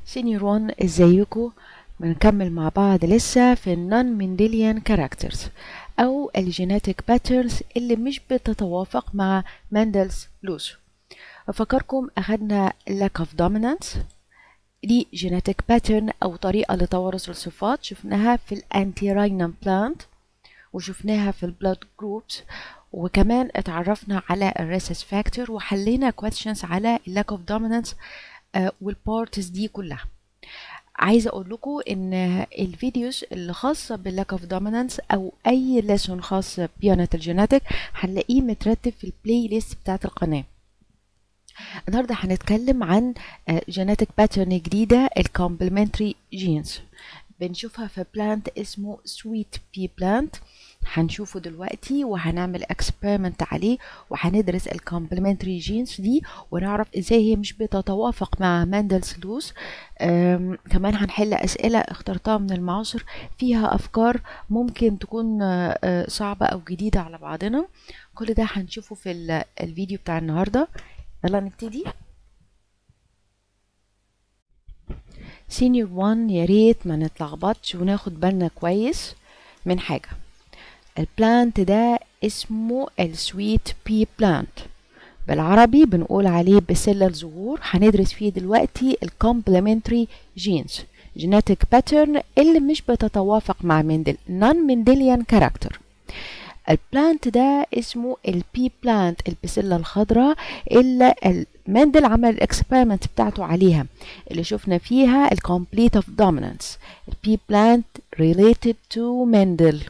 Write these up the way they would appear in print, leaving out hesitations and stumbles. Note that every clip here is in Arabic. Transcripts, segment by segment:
سينيور 1 ازيكم؟ بنكمل مع بعض لسه في النون منديليان كاركترز او الجيناتيك باترنز اللي مش بتتوافق مع مندلز لوز. افكركم اخدنا lack of dominance دي جيناتيك باترن او طريقه لتوارث الصفات، شفناها في الانتيراينم بلانت وشفناها في البلاد جروبس، وكمان اتعرفنا على الريسس فاكتور وحلينا questions على lack of dominance والبارتس دي كلها. عايزه اقول لكم ان الفيديوز اللي خاصه باللاك اوف دومينانس او اي ليسون خاص بيانات الجيناتيك هنلاقيه مترتب في البلاي ليست بتاعت القناه. النهارده هنتكلم عن جيناتيك باترن جديده، الكومبلمنتري جينز. بنشوفها في بلانت اسمه سويت بي بلانت، هنشوفه دلوقتي وهنعمل اكسبيرمنت عليه وهندرس الكومبلمنتري جينز دي ونعرف ازاي هي مش بتتوافق مع مندلز لوز. كمان هنحل اسئله اخترتها من المعاصر فيها افكار ممكن تكون صعبه او جديده على بعضنا. كل ده هنشوفه في الفيديو بتاع النهارده. يلا نبتدي. سينيور 1 يا ريت ما نتلخبطش وناخد بالنا كويس من حاجه. البلانت ده اسمه السويت بي بلانت، بالعربي بنقول عليه بسلة الزهور. هندرس فيه دلوقتي الكومبلمنتري جينز، جيناتيك باترن اللي مش بتتوافق مع مندل، نون منديليان كاركتر. البلانت ده اسمه البي بلانت، البسلة الخضراء اللي مندل عمل الاكسبيرمنت بتاعته عليها اللي شفنا فيها الكومبليت اوف دومينانس. البي بلانت related to مندل.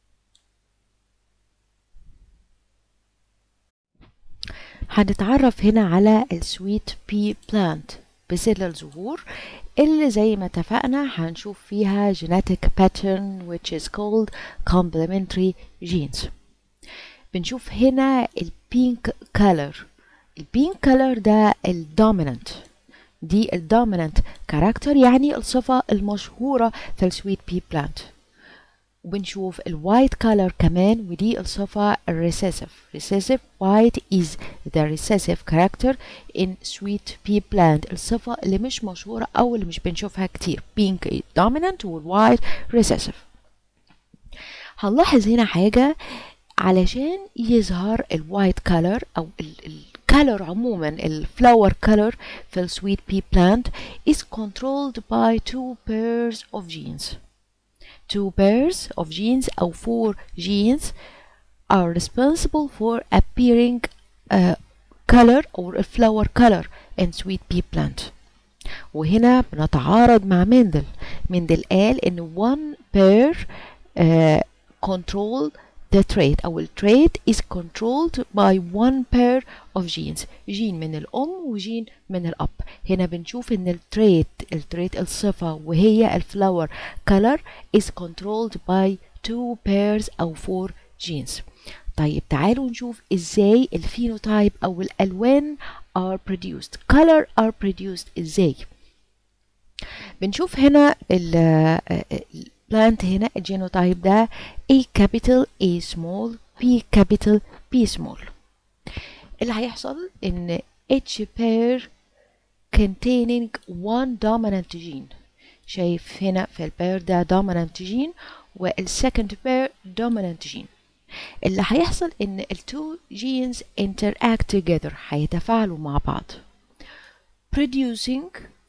هنتعرف هنا على السويت بي بلانت بسلة الزهور اللي زي ما اتفقنا هنشوف فيها genetic pattern which is called complementary genes. بنشوف هنا البينك color. البينك color ده الدومينانت، دي الدومينانت كاركتر، يعني الصفة المشهورة في السويت بي بلانت. وبنشوف الوايت كولر كمان ودي الصفة الريسيسيف. recessive white is the recessive character in sweet pea plant، الصفة اللي مش مشهورة أو اللي مش بنشوفها كتير. pink dominant والوايت recessive. هنلاحظ هنا حاجة، علشان يظهر الوايت كولر أو الكولر عموما الفلاور كولر في السويت بي بلانت is controlled by two pairs of genes. Two pairs of genes أو four genes are responsible for appearing color or flower color in sweet pea plant. وهنا بنتعارض مع مندل قال إن one pair control the trait أو التريت is controlled by one pair of genes، جين من الأم وجين من الأب. هنا بنشوف إن التريت الصفة وهي الفلاور color is controlled by two pairs أو four genes. طيب تعالوا نشوف إزاي الفينوتايب أو الألوان are produced، color are produced إزاي. بنشوف هنا plant هنا الجينوتايب ده A capital A small B capital B small. اللي هيحصل ان each pair containing one dominant gene. شايف هنا في البير ده dominant gene والsecond pair dominant gene. اللي هيحصل ان التو genes interact together، هيتفاعلوا مع بعض producing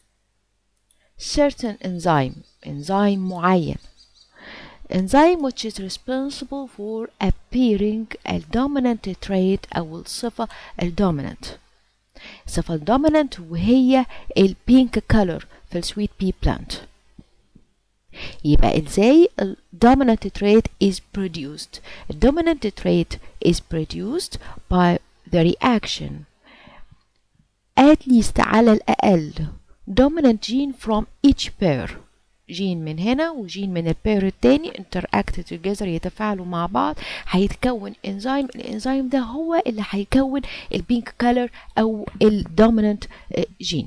certain enzyme معين. enzyme which is responsible for appearing a dominant trait أو الصفة الdominant. الصفة الdominant وهي البينك color في السويت بي بلانت. يبقى ازاي dominant trait is produced؟ dominant trait is produced by the reaction at least على الأقل dominant gene from each pair. جين من هنا وجين من البير التاني interact together، يتفاعلوا مع بعض، هيتكون انزيم. الانزيم ده هو اللي هيكون البينك كولر او الدومينانت جين،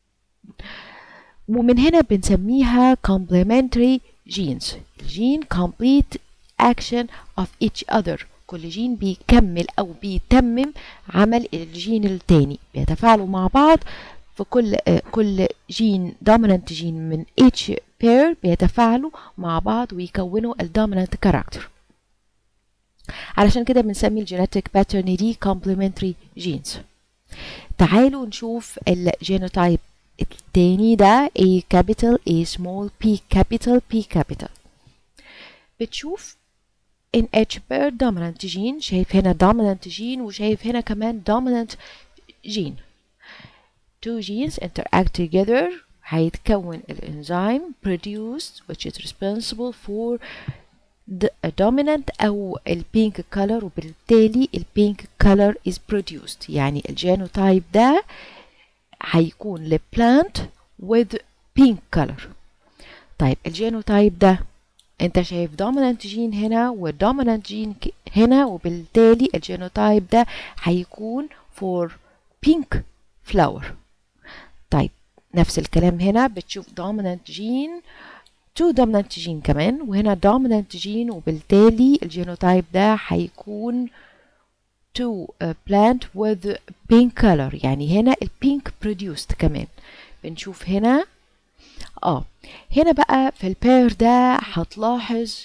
ومن هنا بنسميها complementary genes. الجين complete action of each other، كل جين بيكمل او بيتمم عمل الجين التاني، بيتفاعلوا مع بعض في كل جين dominant جين من each pair بيتفاعلوا مع بعض ويكونوا ال dominant character. علشان كده بنسمي الجينيتك باترن دي complementary genes. تعالوا نشوف الجينوتايب التاني ده A capital A small P capital P capital. بتشوف in each pair dominant gene، شايف هنا dominant gene وشايف هنا كمان dominant gene. Two genes interact together هيتكون الانزيم produced which is responsible for the dominant أو البينك color، وبالتالي البينك color is produced. يعني الجينوتايب ده هيكون لبلانت with pink color. طيب الجينوتايب ده انت شايف dominant جين هنا وdominant جين هنا، وبالتالي الجينوتايب ده هيكون for pink flower. طيب نفس الكلام هنا بتشوف dominant جين two dominant جين كمان، وهنا dominant جين، وبالتالي الجينوتايب ده هيكون to plant with pink color. يعني هنا البينك produced كمان. بنشوف هنا هنا بقى في البير ده هتلاحظ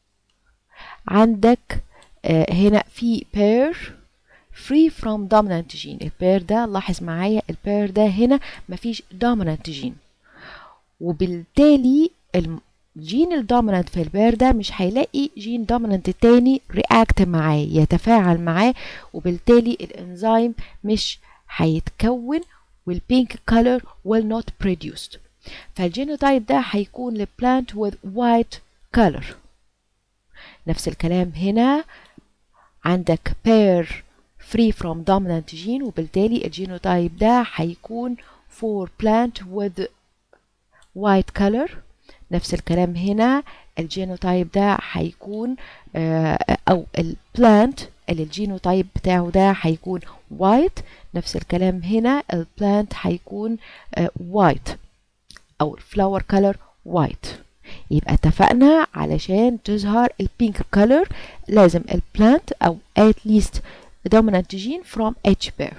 عندك هنا في pair free from dominant gene. البير ده لاحظ معايا البير ده هنا مفيش dominant gene، وبالتالي الجين الدومينانت في البير ده مش هيلاقي جين دومينانت تاني رياكت معاه يتفاعل معاه، وبالتالي الانزيم مش هيتكون والبينك color will not produced. فالجينوتايب ده هيكون لبلانت with white color. نفس الكلام هنا عندك pair free from dominant gene، وبالتالي الجينوتايب ده هيكون for plant with white color. نفس الكلام هنا الجينوتايب ده هيكون او البلانت اللي الجينوتايب بتاعه ده هيكون white. نفس الكلام هنا البلانت هيكون white او الفلاور color white. يبقى اتفقنا علشان تظهر البينك color لازم البلانت او at least dominant gene from each pair.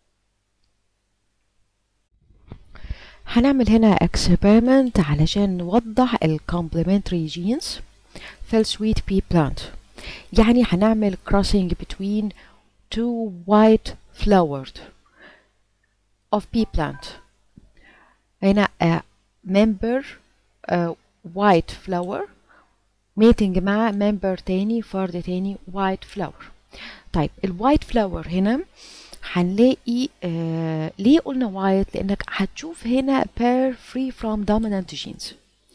هنعمل هنا experiment علشان نوضح ال complementary genes في sweet pea plant. يعني هنعمل crossing between two white flowers of pea plant. هنا member white flower mating مع member تاني فرد تاني white flower. طيب الوايت flower هنا هنلاقي ليه قلنا وايت؟ لانك هتشوف هنا pair free from dominant genes،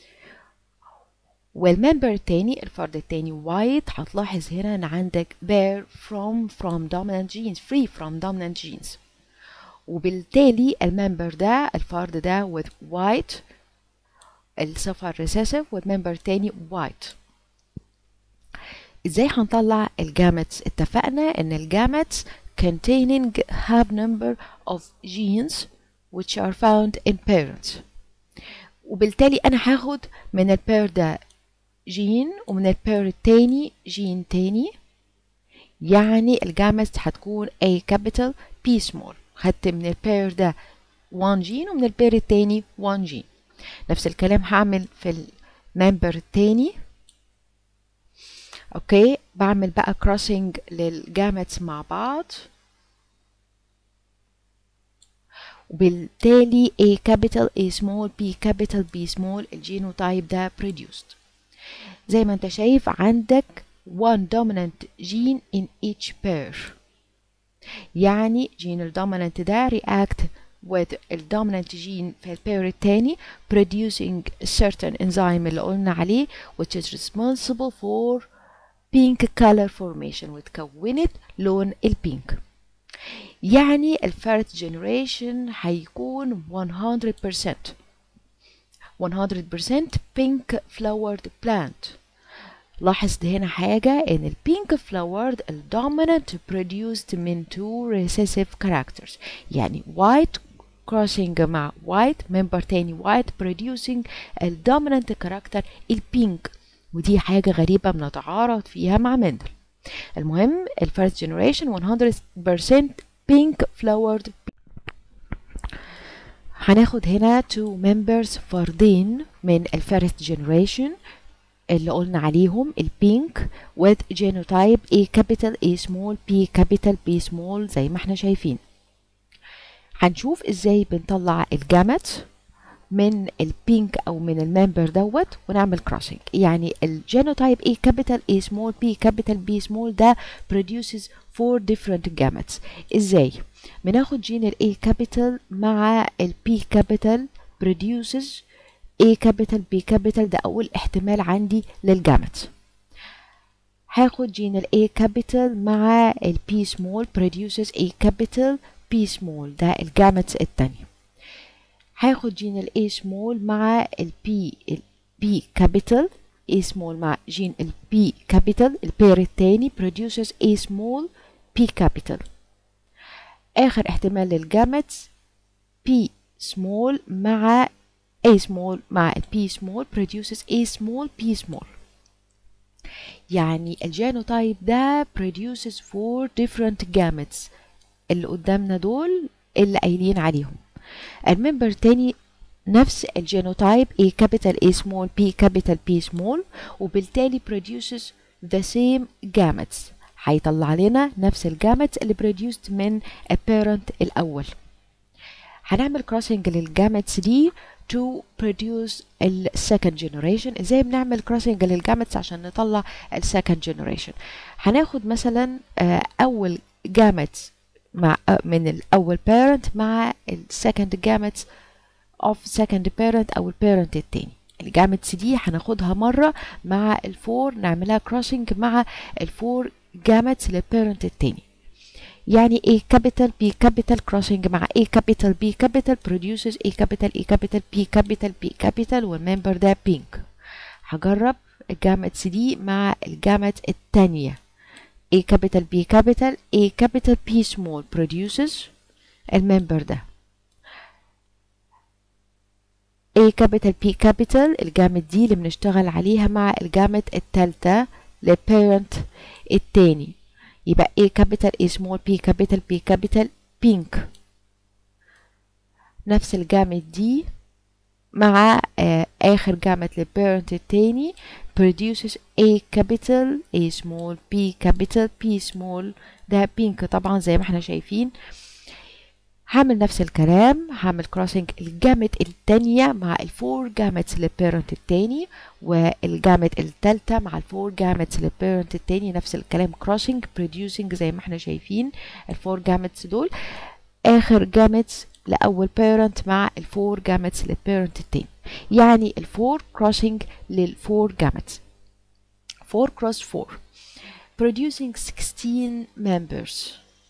والممبر التاني الفرد التاني وايت هتلاحظ هنا ان عندك pair from dominant genes free from dominant genes، وبالتالي الممبر ده الفرد ده with white الصفة recessive والممبر التاني white. ازاي هنطلع الجامتس؟ اتفقنا ان الجامتس containing have number of genes which are found in parents، وبالتالي انا هاخد من البير ده جين ومن البير التاني جين تاني، يعني الجامتس هتكون A capital P small. خدت من البير ده 1 جين ومن البير التاني 1 جين. نفس الكلام هعمل في الممبر التاني. اوكي بعمل بقى كروسنج للجامتس مع بعض، وبالتالي A capital A small B capital B small الجينوتايب ده produced. زي ما انت شايف عندك one dominant gene in each pair، يعني جين الدومينانت ده react with الدومينانت جين في البير التاني producing certain enzyme اللي قلنا عليه which is responsible for pink color formation وتكونت لون البينك. يعني الفيرست جنريشن هيكون 100% pink flowered plant. لاحظ هنا حاجة ان البينك flowered الدومينانت produced من two recessive characters، يعني white crossing مع white member تاني white producing الدومينانت character البينك، ودي حاجة غريبة بنتعارض فيها مع مندل. المهم الفيرست جنريشن 100% pink flowered. هناخد هنا two members فردين من الفيرست جنريشن اللي قلنا عليهم البينك with genotype A capital A small B capital B small زي ما احنا شايفين. هنشوف ازاي بنطلع الجامت من البينك او من الممبر دوت ونعمل كروسنج. يعني الجينوتايب A capital A small B capital B small ده produces 4 different gametes. ازاي؟ بناخد جين ال A capital مع ال B capital produces A capital B capital، ده اول احتمال عندي للجامت. هاخد جين ال A capital مع ال B small produces A capital B small، ده الجامت التاني. هاخد جين ال A small مع ال B capital A small مع جين ال B capital البير التاني produces A small B capital. آخر احتمال للجامت B small مع A small مع ال B small produces A small B small. يعني الجينوتايب ده produces 4 different gametes اللي قدامنا دول اللي قايلين عليهم. الممبر تاني نفس الجينوتايب A capital A small B capital B small وبالتالي produces the same gametes، هيطلع لنا نفس الجامت اللي produced من البيرنت الأول. هنعمل crossing للجامتس دي to produce ال second generation. ازاي بنعمل crossing للجامتس عشان نطلع ال second generation؟ هناخد مثلا أول جامت مع من الأول parent مع ال second gametes of second parent أو ال parent التاني. الجامتس دي هناخدها مرة مع الفور، نعملها crossing مع الفور gametes للparent التاني. يعني A capital B capital crossing مع A capital B capital produces A capital A capital B capital B capital والممبر ده pink. هجرب الجامتس دي مع الجامت التانية A capital B capital A capital P small produces الممبر ده. A capital P capital الجامت دي اللي بنشتغل عليها مع الجامت التالتة للparent التاني، يبقى A capital A small P capital P capital pink. نفس الجامت دي مع آخر جامت للparent التاني produces A capital A small P capital P small، ده pink طبعا زي ما احنا شايفين. هعمل نفس الكلام، هعمل crossing الجامت التانية مع الفور جامتس للparent التاني والجامت التالتة مع الفور جامتس للparent التاني، نفس الكلام crossing producing زي ما احنا شايفين الفور جامتس دول. آخر جامتس لأول parent مع الفور جامتس للparent التاني، يعني الفور crossing للفور جامتس 4 cross 4 producing 16 members.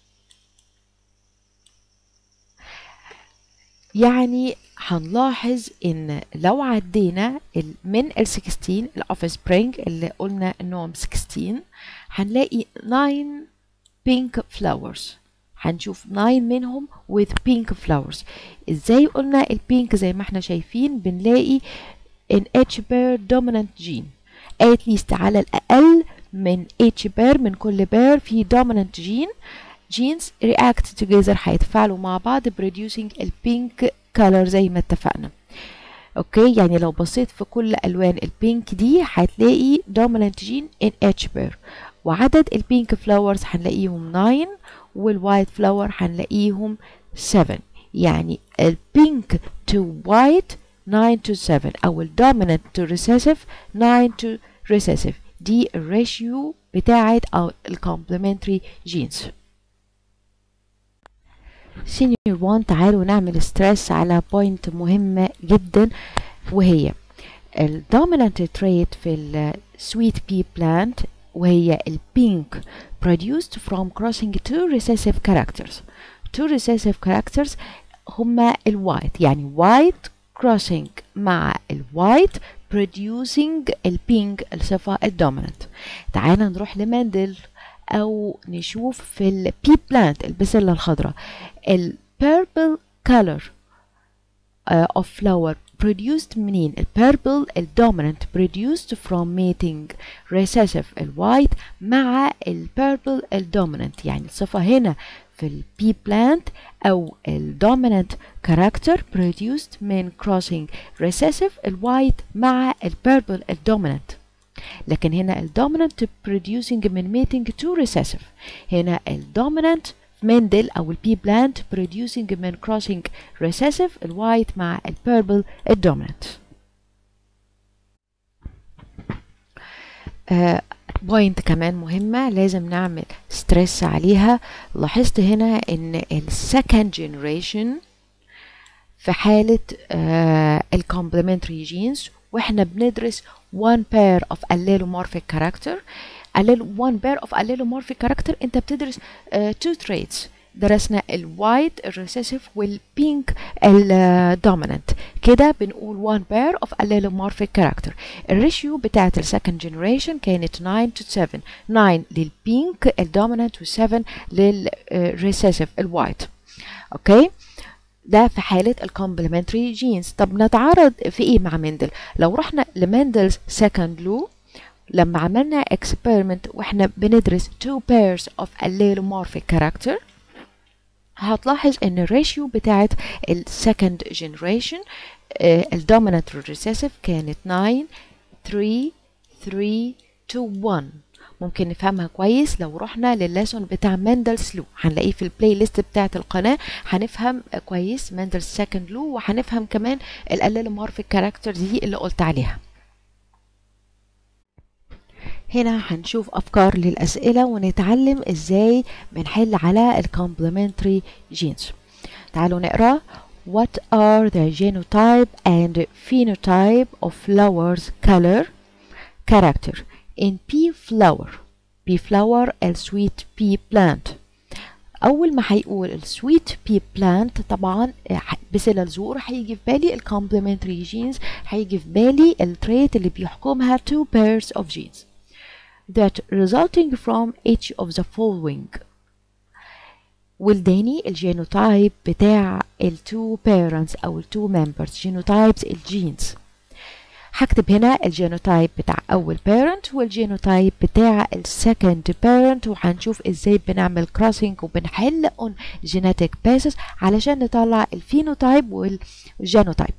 يعني هنلاحظ ان لو عدينا من ال 16 الاوف سبرينج اللي قلنا انهم 16 هنلاقي 9 pink flowers، هنشوف 9 منهم with pink flowers. ازاي قلنا البينك؟ زي ما احنا شايفين بنلاقي in each pair dominant gene at least على الأقل من each pair من كل pair في dominant genes react together هيتفاعلوا مع بعض producing البينك color زي ما اتفقنا. اوكي، يعني لو بصيت في كل ألوان البينك دي هتلاقي dominant gene in each pair، وعدد البينك flowers هنلاقيهم 9 والوايت flower هنلاقيهم 7. يعني البينك to white 9 to 7 أو الدومينانت to recessive 9 to recessive، دي الريشيو بتاعت أو الكومبلمنتري جينز. سينيور 1 تعالوا نعمل ستريس على بوينت مهمة جدا، وهي الدومينانت تريت في السويت بي بلانت وهي البينك produced from crossing two recessive characters. two recessive characters هما الوايت، يعني white crossing مع الوايت producing البينك الصفة الدومينانت. تعالى نروح لمندل أو نشوف في البي بلانت البسلة الخضراء البيربل color of flower produced منين؟ البيربل الدومينانت produced from mating recessive الوايت مع البيربل الدومينانت، يعني الصفة هنا في ال P plant أو ال dominant character produced من crossing recessive ال white مع ال purple ال dominant. لكن هنا ال dominant producing من mating to recessive. هنا ال dominant مندل أو ال P plant producing من crossing recessive ال white مع ال purple ال dominant. بوينت كمان مهمة لازم نعمل ستريس عليها. لاحظت هنا ان ال second generation في حالة ال complementary genes واحنا بندرس one pair of allelomorphic character. one pair of allelomorphic character انت بتدرس two traits. درسنا الوايت الريسيسيف والبينك الدومينانت. كده بنقول one pair of allelomorphic character. الريشيو بتاعت السكند جنريشن كانت 9 to 7. 9 للبينك الدومينانت و7 للريسيسيف الوايت. اوكي ده في حالة الكومبلمنتري جينز. طب نتعارض في ايه مع مندل؟ لو رحنا لمندلز سكند لو لما عملنا اكسبيرمنت واحنا بندرس two pairs of allelomorphic character هتلاحظ ان الريشيو بتاعت السكند جنريشن الدومينانت والريسيسيف كانت 9 3 3 to 1. ممكن نفهمها كويس لو رحنا للليسون بتاع مندلز لو، هنلاقيه في البلاي ليست بتاعت القناه. هنفهم كويس مندلز سكند لو وهنفهم كمان الاليلومورفيك كاركترز دي اللي قلت عليها. هنا هنشوف أفكار للأسئلة ونتعلم إزاي بنحل على ال complementary genes. تعالوا نقرأ. What are the genotype and phenotype of flowers color character in pea flower? pea flower ال sweet pea plant. أول ما هيقول ال sweet pea plant طبعا بسلة الزهور هيجي في بالي ال complementary genes، هيجي في بالي التريت اللي بيحكمها two pairs of genes that resulting from each of the following. والداني الجينوتايب بتاع ال two parents أو ال two members genotypes الجينز. هكتب هنا الجينوتايب بتاع أول parent والجينوتايب بتاع ال second parent وهنشوف ازاي بنعمل crossing وبنحل on genetic basis علشان نطلع الفينوتايب والجينوتايب.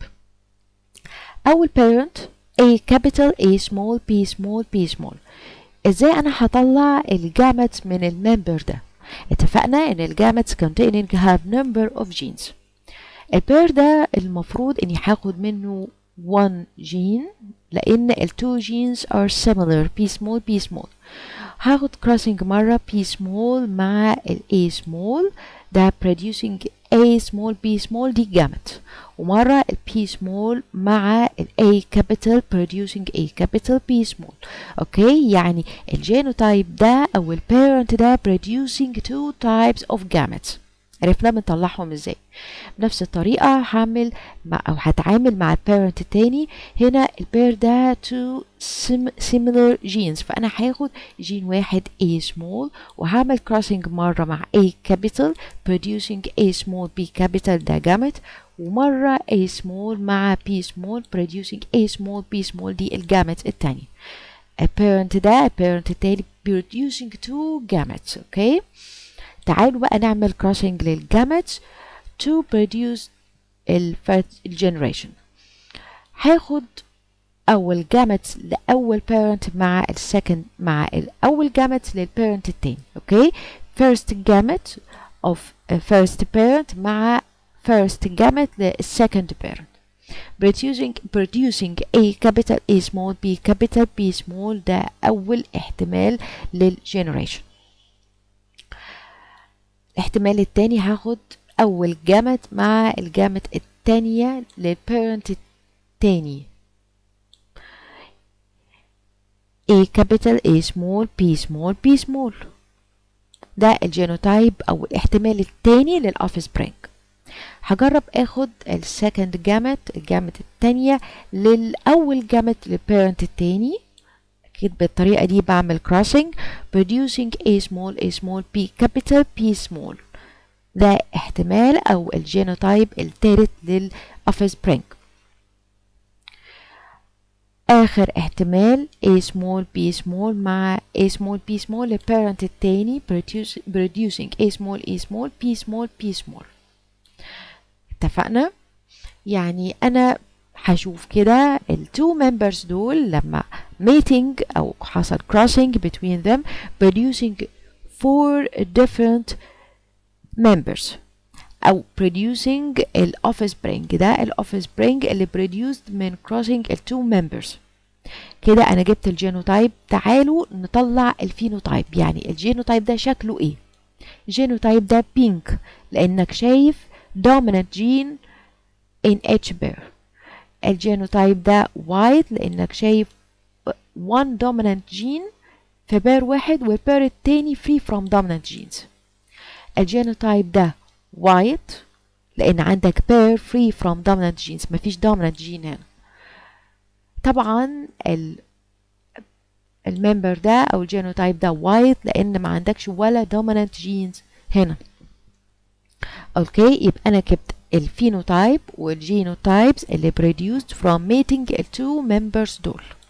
أول parent A capital A small B small B small. ازاي انا هطلع الجامت من الممبر ده؟ اتفقنا ان الجامت containing have number of genes. البير ده المفروض اني هاخد منه one gene لان ال two genes are similar B small B small. هاخد crossing مرة B small مع ال A small ده producing A small B small دي جامت، ومرة ال P small مع ال A capital producing A capital B small. اوكي يعني الجينوتايب ده او ال parent ده producing two types of gametes. عرفنا بنطلعهم ازاي؟ بنفس الطريقة هعمل أو هتعامل مع البيرنت التاني. هنا البير ده two similar genes، فأنا هاخد جين واحد A small وهعمل crossing مرة مع A capital producing A small B capital ده جامت، ومرة A small مع B small producing A small B small دي الجامت التاني. البيرنت ده البيرنت التاني producing two gametes. اوكي تعالوا بقى نعمل crossing للجامتس to produce الجنريشن. هاخد أول جامتس لأول parent مع السكند مع الأول جامتس للبيرنت التاني. أوكي first gamete of first parent مع first gamete للsecond parent producing A capital A small B capital B small ده أول احتمال للجنريشن. الاحتمال التاني هاخد أول جامت مع الجامت التانية للبيرنت التاني A capital A small B small B small ده الجينوتايب أو الاحتمال التاني للأوفسبرينج. هجرب اخد السكند جامت الجامت التانية للأول جامت للبيرنت التاني. أكيد بالطريقة دي بعمل crossing producing A small B capital B small ده احتمال أو الجينوتايب التالت للأوفسبرينج. آخر احتمال A small B small مع A small B small البيرنت التاني producing A small E small B small P small. اتفقنا؟ يعني أنا هشوف كده ال two members دول لما mating أو حصل crossing between them producing 4 different members أو producing ال offspring ده ال offspring اللي produced من crossing ال two members. كده أنا جبت الجينوتايب. تعالوا نطلع الفينوتايب. يعني الجينوتايب ده شكله إيه؟ الجينوتايب ده بينك لأنك شايف dominant gene in each pair. الجينوتايب ده وايت لأنك شايف one dominant gene في بير واحد والبير التاني free from dominant genes. الجينوتايب ده وايت لأن عندك pair free from dominant genes مفيش dominant gene هنا. طبعا الممبر ده أو الجينوتايب ده وايت لأن ما عندكش ولا dominant genes هنا. اوكي يبقى أنا جبت الفينوتايب والجينوتايبس اللي produced from mating ال two members دول.